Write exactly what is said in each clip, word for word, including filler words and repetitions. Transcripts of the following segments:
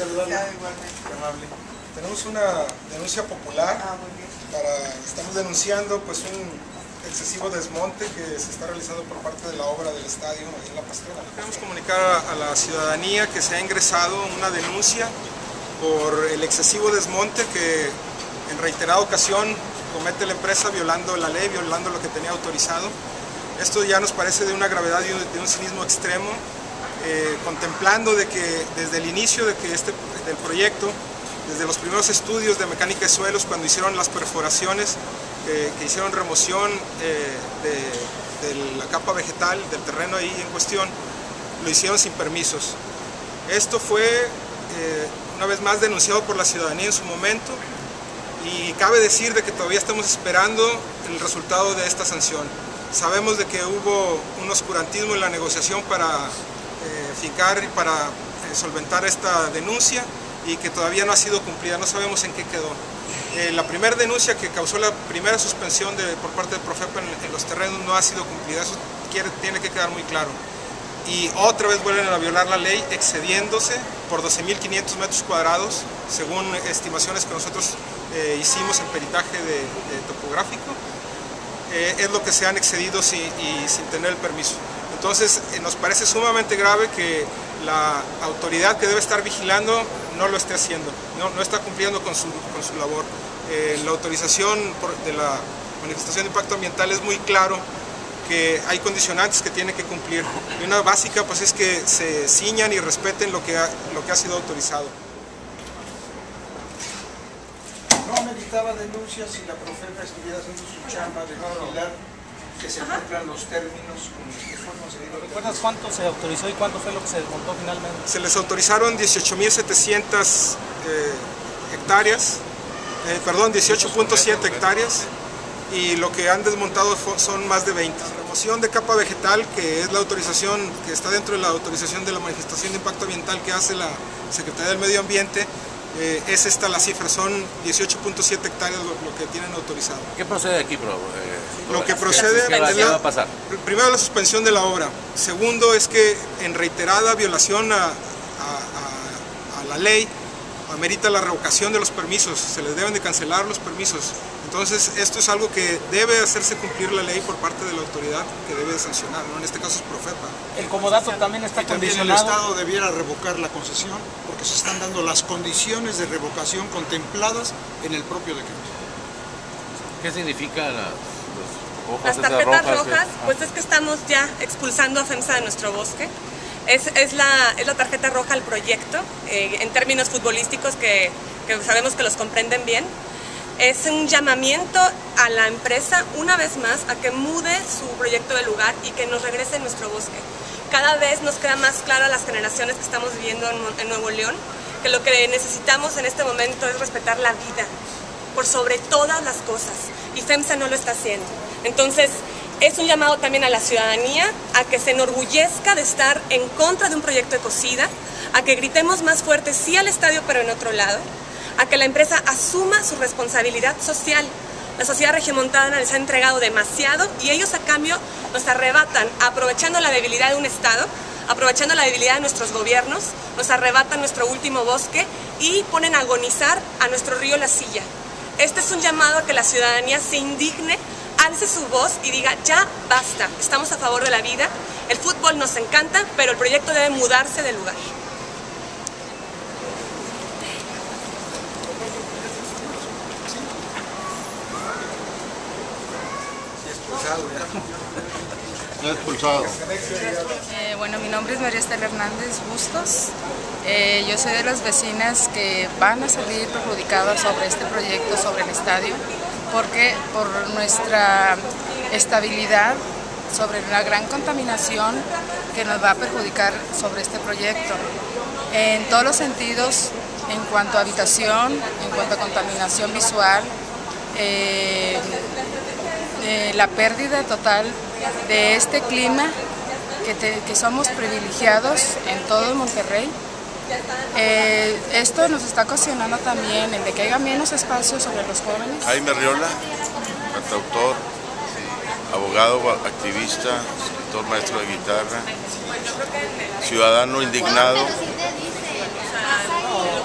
saludarla. Qué amable. Tenemos una denuncia popular. Ah, muy bien. Para, estamos denunciando pues un excesivo desmonte que se está realizando por parte de la obra del estadio ahí en La Pastora. Queremos comunicar a la ciudadanía que se ha ingresado una denuncia por el excesivo desmonte que en reiterada ocasión comete la empresa violando la ley, violando lo que tenía autorizado. Esto ya nos parece de una gravedad y de un cinismo extremo, eh, contemplando de que desde el inicio de que este, del proyecto, desde los primeros estudios de mecánica de suelos, cuando hicieron las perforaciones, eh, que hicieron remoción eh, de, de la capa vegetal del terreno ahí en cuestión, lo hicieron sin permisos. Esto fue eh, una vez más denunciado por la ciudadanía en su momento y cabe decir de que todavía estamos esperando el resultado de esta sanción. Sabemos de que hubo un oscurantismo en la negociación para eh, fincar y para eh, solventar esta denuncia y que todavía no ha sido cumplida, no sabemos en qué quedó. Eh, la primera denuncia que causó la primera suspensión de, por parte de Profepa en, en los terrenos no ha sido cumplida, eso quiere, tiene que quedar muy claro. Y otra vez vuelven a violar la ley excediéndose por doce mil quinientos metros cuadrados, según estimaciones que nosotros eh, hicimos en peritaje de, de topográfico, eh, es lo que se han excedido si, y sin tener el permiso. Entonces eh, nos parece sumamente grave que la autoridad que debe estar vigilando no lo esté haciendo, no, no está cumpliendo con su, con su labor. Eh, la autorización por, de la manifestación de impacto ambiental es muy claro que hay condicionantes que tiene que cumplir. Y una básica pues es que se ciñan y respeten lo que ha, lo que ha sido autorizado. No meditaba denuncias si la Profepa estuviera haciendo su chamba de vigilar que se cumplan los términos con los que fue conseguido. ¿Recuerdas cuánto se autorizó y cuánto fue lo que se desmontó finalmente? Se les autorizaron dieciocho mil setecientas eh, hectáreas, eh, perdón, dieciocho punto siete hectáreas, y lo que han desmontado son más de veinte. La remoción de capa vegetal, que es la autorización, que está dentro de la autorización de la manifestación de impacto ambiental que hace la Secretaría del Medio Ambiente, eh, es esta la cifra, son dieciocho punto siete hectáreas lo, lo que tienen autorizado. ¿Qué procede aquí, pro? Eh, lo que procede, ¿qué, qué va a pasar? Primero la suspensión de la obra, segundo es que en reiterada violación a, a, a, a la ley, amerita la revocación de los permisos, se les deben de cancelar los permisos. Entonces esto es algo que debe hacerse cumplir la ley por parte de la autoridad que debe sancionar, ¿no? En este caso es Profepa. El comodato también está y también condicionado. el Estado debiera revocar la concesión porque se están dando las condiciones de revocación contempladas en el propio decreto. ¿Qué significa la, los hojas las tarjetas rojas? rojas? Ah. Pues es que estamos ya expulsando a FEMSA de nuestro bosque. Es, es, la, es la tarjeta roja al proyecto, eh, en términos futbolísticos que, que sabemos que los comprenden bien. Es un llamamiento a la empresa, una vez más, a que mude su proyecto de lugar y que nos regrese nuestro bosque. Cada vez nos queda más claro a las generaciones que estamos viviendo en, en Nuevo León, que lo que necesitamos en este momento es respetar la vida, por sobre todas las cosas, y FEMSA no lo está haciendo. Entonces, es un llamado también a la ciudadanía a que se enorgullezca de estar en contra de un proyecto ecocida, a que gritemos más fuerte sí al estadio pero en otro lado, a que la empresa asuma su responsabilidad social. La sociedad regiomontana les ha entregado demasiado y ellos a cambio nos arrebatan, aprovechando la debilidad de un estado, aprovechando la debilidad de nuestros gobiernos, nos arrebatan nuestro último bosque y ponen a agonizar a nuestro río La Silla. Este es un llamado a que la ciudadanía se indigne, alce su voz y diga ya basta, estamos a favor de la vida, el fútbol nos encanta, pero el proyecto debe mudarse del lugar. No expulsado. Eh, bueno, mi nombre es María Estela Hernández Bustos. Eh, yo soy de las vecinas que van a salir perjudicadas sobre este proyecto, sobre el estadio, porque por nuestra estabilidad, sobre la gran contaminación que nos va a perjudicar sobre este proyecto. En todos los sentidos, en cuanto a habitación, en cuanto a contaminación visual, eh, eh, la pérdida total de este clima que, te, que somos privilegiados en todo Monterrey. Eh, esto nos está ocasionando también el de que haya menos espacio sobre los jóvenes. Jaime Arriola, cantautor, abogado, activista, escritor, maestro de guitarra, ciudadano indignado.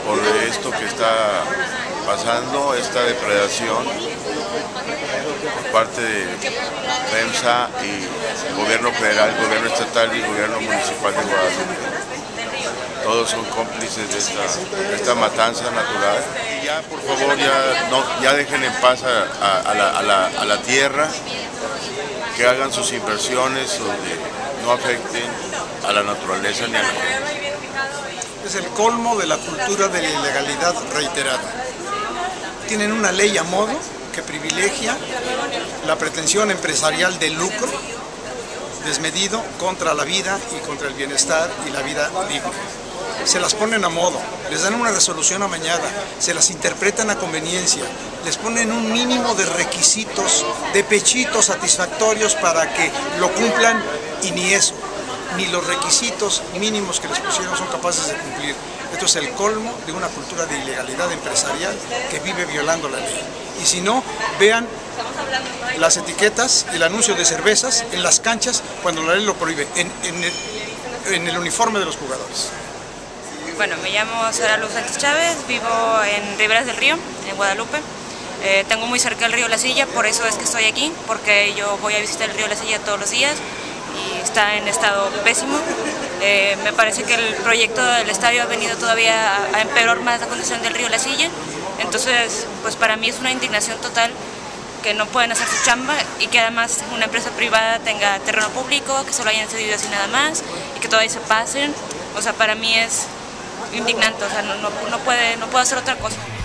por esto que está pasando, esta depredación por parte de FEMSA y gobierno federal, gobierno estatal y gobierno municipal de Guadalupe. Todos son cómplices de esta, de esta matanza natural. Y ya, por favor, ya, no, ya dejen en paz a, a, a, la, a, la, a la tierra, que hagan sus inversiones donde no afecten a la naturaleza ni a la gente. Es el colmo de la cultura de la ilegalidad reiterada. Tienen una ley a modo que privilegia la pretensión empresarial de lucro desmedido contra la vida y contra el bienestar y la vida digna. Se las ponen a modo, les dan una resolución amañada, se las interpretan a conveniencia, les ponen un mínimo de requisitos, de pechitos satisfactorios para que lo cumplan y ni eso, ni los requisitos mínimos que les pusieron son capaces de cumplir. Esto es el colmo de una cultura de ilegalidad empresarial que vive violando la ley. Y si no, vean las etiquetas, el anuncio de cervezas en las canchas cuando la ley lo prohíbe, en, en, el, en el uniforme de los jugadores. Bueno, me llamo Sara Luz Sánchez Chávez, vivo en Riberas del Río, en Guadalupe. Eh, tengo muy cerca el río La Silla, por eso es que estoy aquí, porque yo voy a visitar el río La Silla todos los días y está en estado pésimo. Eh, me parece que el proyecto del estadio ha venido todavía a, a empeorar más la condición del río La Silla. Entonces, pues para mí es una indignación total que no pueden hacer su chamba y que además una empresa privada tenga terreno público, que se lo hayan cedido así nada más y que todavía se pasen. O sea, para mí es indignante, o sea, no, no, no, puede, no puedo hacer otra cosa.